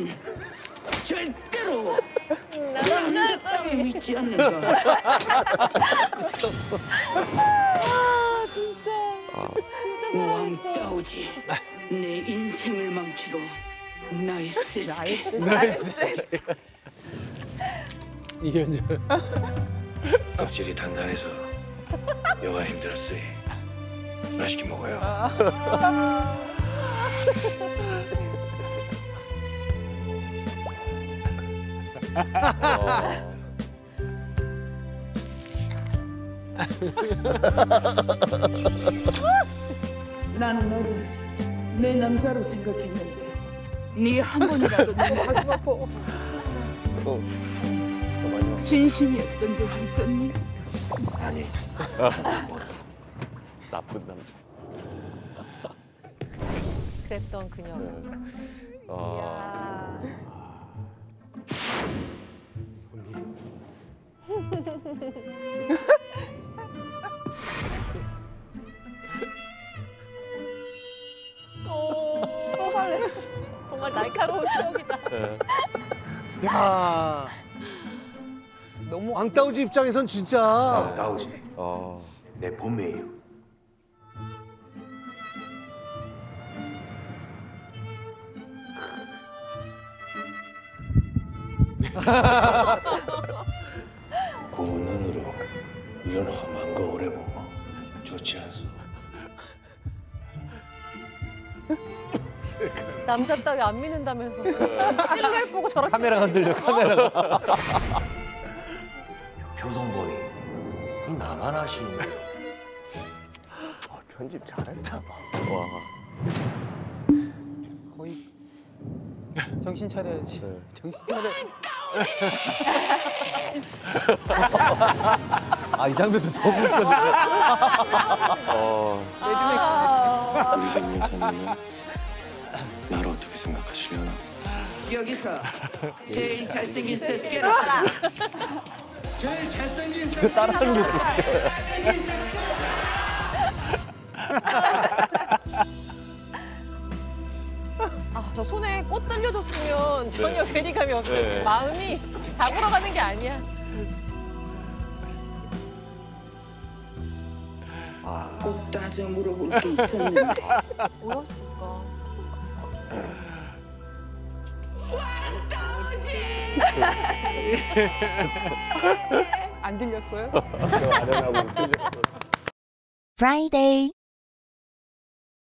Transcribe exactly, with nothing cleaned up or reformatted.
난 절대로 남자 따위 믿지 않는다. 아 진짜. 왕따오지. 내 인생을 망치러 나이스 스케. 나이스. 이현준. 껍질이 단단해서 여가 힘들었으니 맛있게 먹어요. 어. 나는 너를 내 남자로 생각했는데 네 한 번이라도 내 가슴 아파. 어. 잠깐만요. 진심이었던 적이 있었니? 아니, 나쁜 남자. 그랬던 그녀. 아. 이야. 오, 또 설레. 정말 날카로운 추억이다. 네. 야, 너무 왕따우지 입장에선 진짜. 아, 나오지. 어. 내 본명이에요. 고운 눈으로 이런 험한 거 오래 보고 좋지 않소. 남자 따위 안 믿는다면서. 실루엣 보고 저렇게. 카메라가 흔들려, 카메라가. 표정 보니 나만 아쉬운 거야. 어, 편집 잘했다. 와. 거의 정신 차려야지. 네. 정신 차려. 아, 이 장면도 너무 웃거든요. 어. 아, 우리 집 여사님은 나를 어떻게 생각하시려나? 여기서 제일 잘생긴 세스케라. 제일 잘생긴 그 따라하는 게 웃겨. 아, 저 손에 꽃 들려줬으면 전혀 네. 괴리감이 없어. 네. 마음이 잡으러 가는 게 아니야. 꼭 따져 물어볼 게 있었는데. 뭐였을까? 안 들렸어요? 저 아련하고 표정. Friday.